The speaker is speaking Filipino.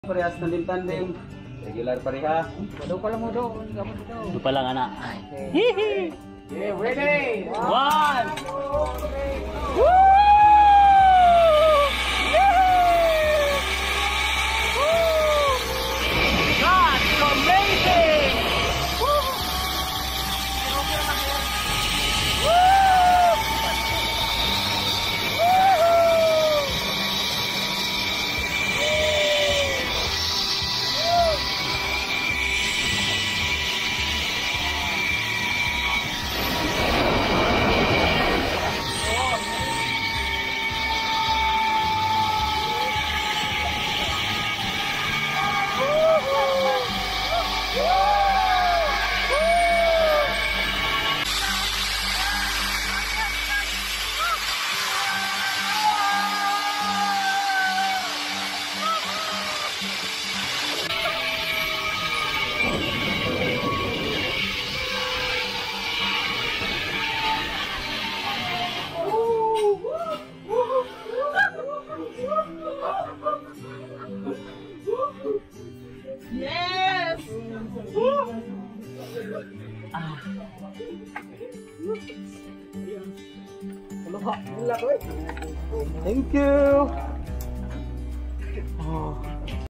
Parehas na din tandem. Regular pareha. Doon pa lang mo doon. Doon pa lang anak. Okay, ready? One! That's amazing! Yes! Thank you! Oh.